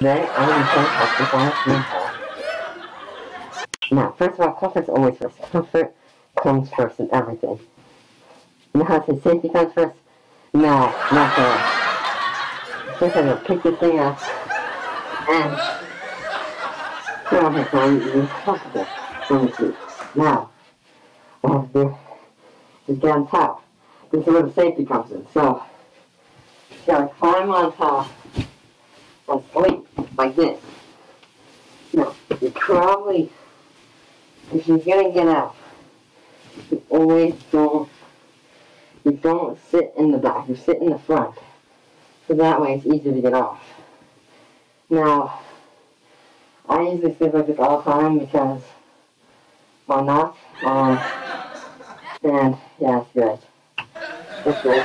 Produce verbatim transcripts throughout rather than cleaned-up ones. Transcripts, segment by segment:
Today, I'm going to show how to find a hole. Now, first of all, comfort's always first. Comfort comes first in everything. You know how to say safety comes first? No, not there. First I'm going to pick this thing up and put on it so you're comfortable on the seat. Now, I have to just get on top. This is where the safety comes in. So, you gotta climb on top and sleep like this. Now, you probably, if you're gonna get out, you always don't, you don't sit in the back, you sit in the front. So that way it's easier to get off. Now, I usually sleep like this all the time because, why not? Um, and yeah, it's good. It's good.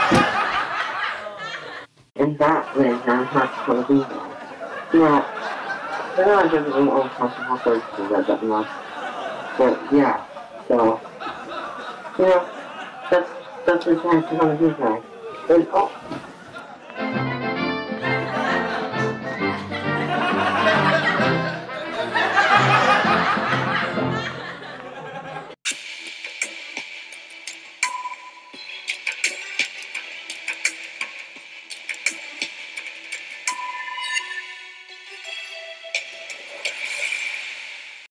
And that way, I'm not going to do that. Now, I don't know if I'm all comfortable for it to do that much. But yeah, so, you know, that's, that's what I'm going to do tonight. And, oh,